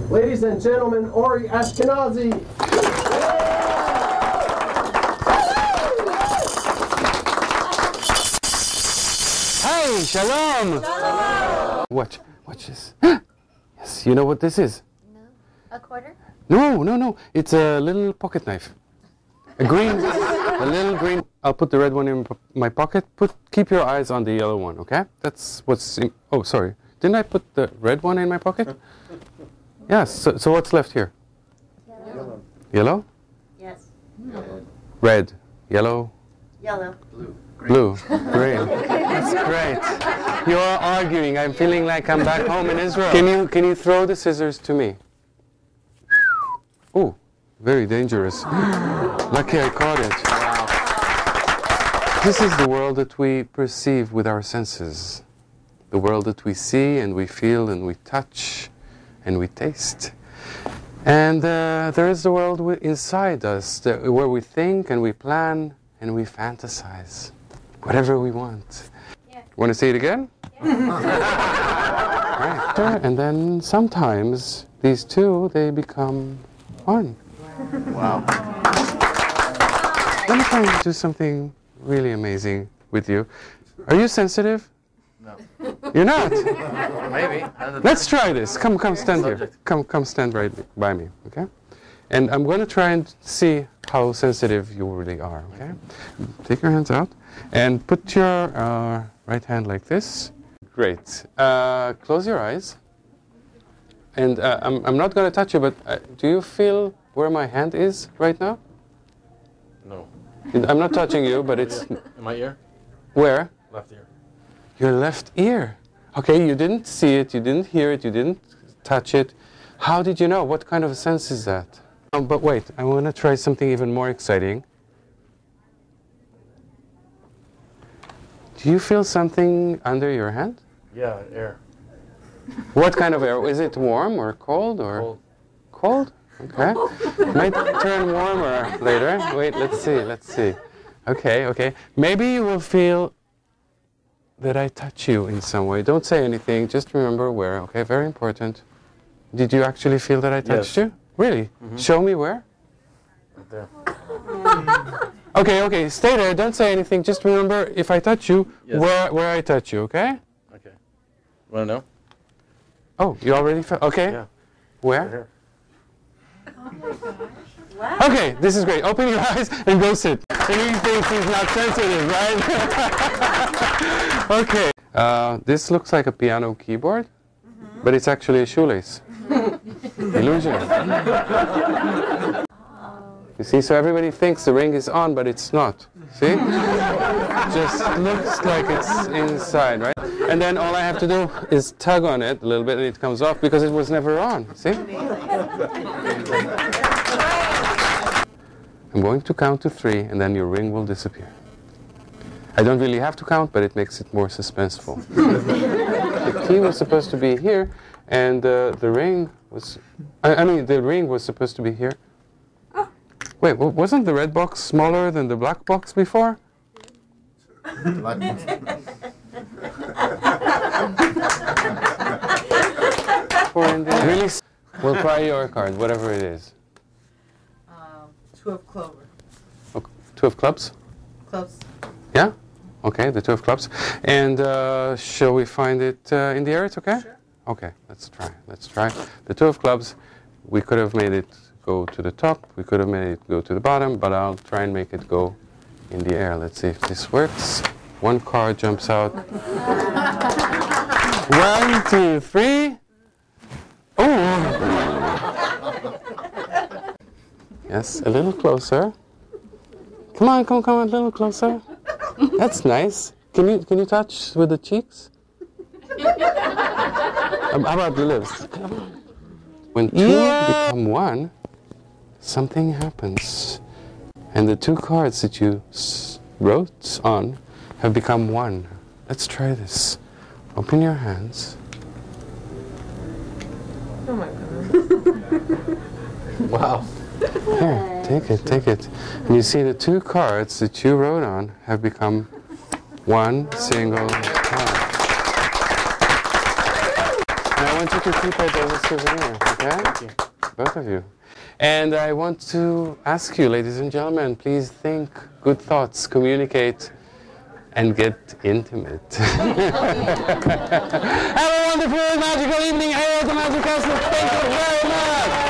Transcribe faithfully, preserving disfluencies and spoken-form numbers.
Ladies and gentlemen, Ori Ashkenazi. Hey, shalom! Shalom! Watch, watch this. Yes, you know what this is? No. A quarter? No, no, no. It's a little pocket knife. A green, a little green. I'll put the red one in my pocket. Put, keep your eyes on the yellow one, okay? That's what's in, oh, sorry. Didn't I put the red one in my pocket? Yes, so, so what's left here? Yellow. Yellow? Yes. Red. Red, yellow, Yellow. Blue. blue, green. That's great. You're arguing. I'm feeling like I'm back home in Israel. Can you, can you throw the scissors to me? Oh, very dangerous. Lucky I caught it. Wow. This is the world that we perceive with our senses. The world that we see and we feel and we touch and we taste. And uh, there is the world w inside us, the, where we think and we plan and we fantasize. Whatever we want. Yeah. Want to say it again? Yeah. Right. And then sometimes these two, they become one. Wow. Let me try and do something really amazing with you. Are you sensitive? No. You're not? Maybe. Let's try this. Come, come stand here. Come, come stand right by me, okay? And I'm going to try and see how sensitive you really are, okay? Take your hands out and put your uh, right hand like this. Great. Uh, close your eyes. And uh, I'm, I'm not going to touch you, but uh, do you feel where my hand is right now? No. I'm not touching you, but it's... In my ear? Where? Left ear. Your left ear. Okay, you didn't see it, you didn't hear it, you didn't touch it. How did you know? What kind of a sense is that? Um, but wait, I want to try something even more exciting. Do you feel something under your hand? Yeah, air. What kind of air? Is it warm or cold or? Cold. Cold? Okay. Might turn warmer later. Wait, let's see, let's see. Okay, okay. Maybe you will feel that I touch you in some way. Don't say anything, just remember where, okay? Very important. Did you actually feel that I touched Yes. you? Really? Mm-hmm. Show me where? Right there. Okay, okay, stay there, don't say anything. Just remember, if I touch you, Yes. where, where I touch you, okay? Okay. Want to know? Oh, you already felt, okay. Yeah. Where? Right here. Wow. Okay, this is great. Open your eyes and go sit. And he thinks he's not sensitive, right? Okay. Uh, this looks like a piano keyboard, mm-hmm. but it's actually a shoelace. Illusion. You see, so everybody thinks the ring is on, but it's not. See? Just looks like it's inside, right? And then all I have to do is tug on it a little bit and it comes off because it was never on. See? I'm going to count to three and then your ring will disappear. I don't really have to count, but it makes it more suspenseful. The key was supposed to be here and uh, the ring was, I, I mean the ring was supposed to be here. Wait, wasn't the red box smaller than the black box before? Really? We'll try your card, whatever it is. Um, two of clover. Okay. Two of clubs? Close. Yeah? Okay, the two of clubs. And uh, shall we find it uh, in the air? It's okay? Sure. Okay, let's try. Let's try. The two of clubs, we could have made it go to the top. We could have made it go to the bottom, but I'll try and make it go in the air. Let's see if this works. One card jumps out. One, two, three. Oh! Yes, a little closer. Come on, come on, come on, a little closer. That's nice. Can you can you touch with the cheeks? um, how about the lips? Come on. When two yeah. become one, something happens, and the two cards that you s wrote on have become one. Let's try this. Open your hands. Oh my goodness. Wow. Here, take it, take it. And you see the two cards that you wrote on have become one single card. And I want you to keep it as a souvenir, okay? Thank you. Both of you. And I want to ask you, ladies and gentlemen, please think good thoughts, communicate, and get intimate. Have a wonderful, magical evening here at the Magic Castle. Thank you very much.